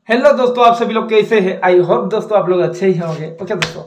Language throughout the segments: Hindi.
हेलो दोस्तों, आप सभी लोग कैसे हैं। आई होप दोस्तों आप लोग अच्छे ही होंगे। ओके दोस्तों,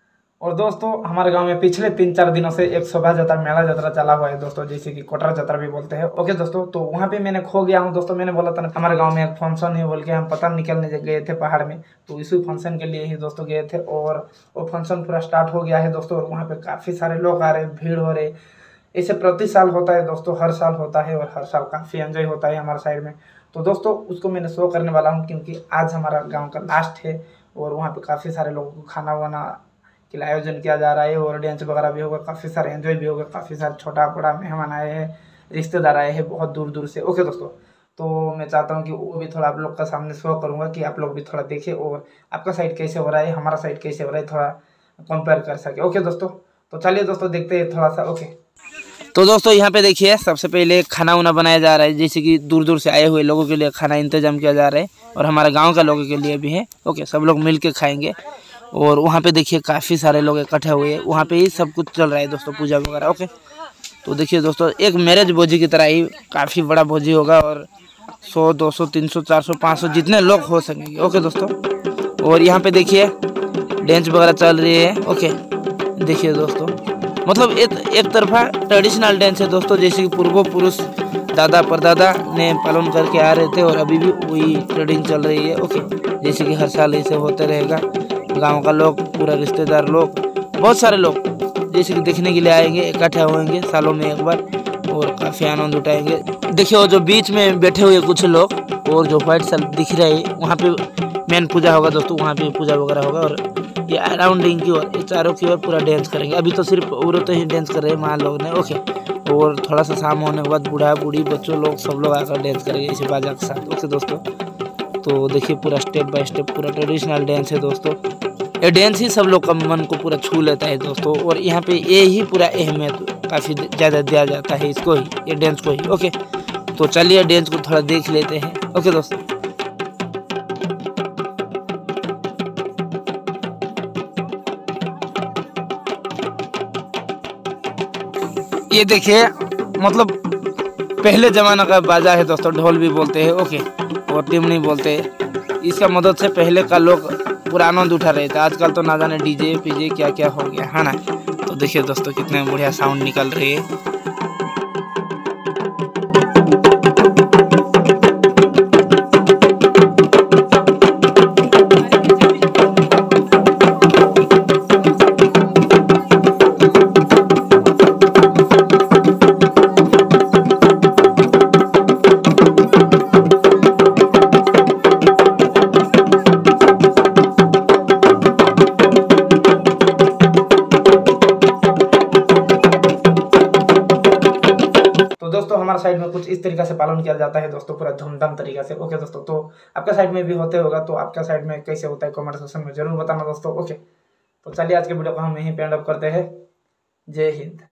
और दोस्तों हमारे गांव में पिछले 3-4 दिनों से एक शोभा यात्रा मेला यात्रा चला हुआ है दोस्तों, जैसे कि कोटरा यात्रा भी बोलते हैं। ओके दोस्तों, तो वहां पे मैंने खो गया हूं दोस्तों। मैंने बोला था ना हमारे गांव में एक फंक्शन है बोल के, हम पता निकलने गए थे पहाड़ में, तो इसी फंक्शन के लिए ही दोस्तों गए थे। और वो फंक्शन पूरा स्टार्ट हो गया है दोस्तों, और वहाँ पे काफी सारे लोग आ रहे, भीड़ हो रहे। ऐसे प्रति साल होता है दोस्तों, हर साल होता है, और हर साल काफ़ी एंजॉय होता है हमारे साइड में। तो दोस्तों उसको मैंने शो करने वाला हूँ, क्योंकि आज हमारा गांव का लास्ट है, और वहाँ पे काफ़ी सारे लोगों को खाना वाना के लिए आयोजन किया जा रहा है, और डांस वगैरह भी होगा, काफ़ी सारे एंजॉय भी होगा, काफ़ी सारे छोटा बड़ा मेहमान आए हैं, रिश्तेदार आए हैं बहुत दूर दूर से। ओके दोस्तों, तो मैं चाहता हूँ कि वो भी थोड़ा आप लोग का सामने शो करूँगा, कि आप लोग भी थोड़ा देखें, और आपका साइड कैसे हो रहा है, हमारा साइड कैसे हो रहा है, थोड़ा कंपेयर कर सके। ओके दोस्तों, तो चलिए दोस्तों देखते हैं थोड़ा सा। ओके, तो दोस्तों यहाँ पे देखिए, सबसे पहले खाना उना बनाया जा रहा है, जैसे कि दूर दूर से आए हुए लोगों के लिए खाना इंतजाम किया जा रहा है, और हमारे गांव का लोगों के लिए भी है। ओके, सब लोग मिल के खाएंगे। और वहाँ पे देखिए काफ़ी सारे लोग इकट्ठे हुए हैं, वहाँ पे ही सब कुछ चल रहा है दोस्तों, पूजा वगैरह। ओके, तो देखिए दोस्तों, एक मैरिज भोजी की तरह ही काफ़ी बड़ा भोजी होगा, और 100, 200, 300, 400, 500 जितने लोग हो सकेंगे। ओके दोस्तों, और यहाँ पे देखिए डांस वगैरह चल रही है। ओके, देखिए दोस्तों, मतलब एक तरफा ट्रेडिशनल डांस है दोस्तों, जैसे कि पूर्व पुरुष दादा परदादा ने पालन करके आ रहे थे, और अभी भी वही ट्रेडिंग चल रही है। ओके, जैसे कि हर साल ऐसे होते रहेगा। गांव का लोग, पूरा रिश्तेदार लोग, बहुत सारे लोग जैसे कि देखने के लिए आएंगे, इकट्ठे होंगे सालों में एक बार, और काफ़ी आनंद उठाएंगे। देखिए वो जो बीच में बैठे हुए कुछ लोग, और जो व्हाइट शर्ट दिख रहे हैं, वहाँ पे मेन पूजा होगा दोस्तों, वहाँ पे पूजा वगैरह होगा। और ये अराउंडिंग की ओर, ये चारों की ओर पूरा डांस करेंगे। अभी तो सिर्फ औरतें ही डांस कर रहे हैं माँ लोग ने। ओके, और थोड़ा सा शाम होने के बाद बूढ़ा बूढ़ी बच्चों लोग सब लोग आकर डांस करेंगे इसी बाजा के साथ। ओके दोस्तों, तो देखिए पूरा स्टेप बाय स्टेप पूरा ट्रेडिशनल डांस है दोस्तों। ये डांस ही सब लोग का मन को पूरा छू लेता है दोस्तों, और यहाँ पे ये ही पूरा अहमियत काफ़ी ज़्यादा दिया जाता है इसको ही, ये डांस को ही। ओके, तो चलिए डांस को थोड़ा देख लेते हैं। ओके दोस्तों, ये देखिए, मतलब पहले ज़माना का बाजा है दोस्तों, ढोल भी बोलते हैं। ओके, और टिमनी बोलते हैं। इसका मदद से पहले का लोग पूरा आनंद उठा रहे थे। आजकल तो ना जाने डीजे पीजे क्या क्या हो गया है ना। तो देखिए दोस्तों, कितने बढ़िया साउंड निकल रही है। दोस्तों हमारे साइड में कुछ इस तरीके से पालन किया जाता है दोस्तों, पूरा धूमधाम तरीके से। ओके दोस्तों, तो आपका साइड में भी होते होगा, तो आपका साइड में कैसे होता है कमेंट सेक्शन में जरूर बताना दोस्तों। ओके, तो चलिए आज के वीडियो को हम यहीं पे एंड अप करते हैं। जय हिंद।